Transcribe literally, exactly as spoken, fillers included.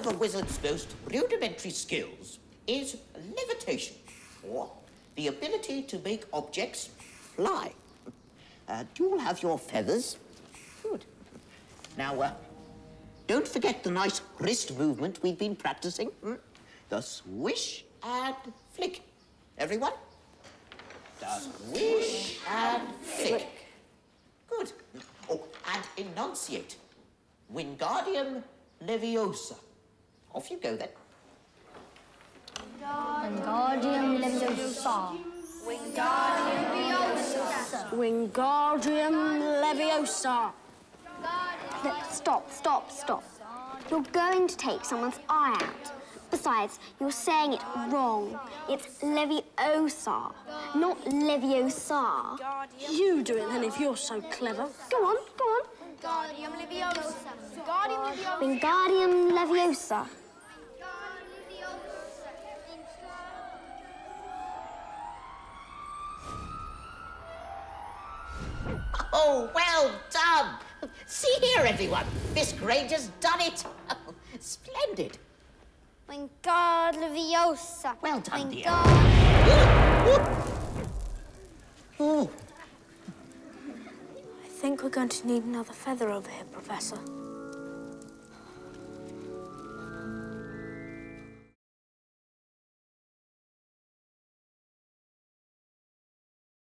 of a wizard's most rudimentary skills is levitation, or the ability to make objects fly. Uh, do you all have your feathers? Good. Now, uh, don't forget the nice wrist movement we've been practicing. Hmm? The swish and flick. Everyone? The swish and flick. Good. Oh, and enunciate. Wingardium Leviosa. Off you go, then. Wingardium Leviosa. Wingardium Leviosa. Wingardium Leviosa. Stop, stop, stop. You're going to take someone's eye out. Besides, you're saying it wrong. It's Leviosa, not Leviosa. You do it then if you're so clever. Go on, go on. Wingardium Leviosa. Wingardium Leviosa. Wingardium Leviosa. Oh, well done. See here, everyone. Miss Granger's done it. Splendid. Wingardium Leviosa. Well done, dear. I think we're going to need another feather over here, Professor.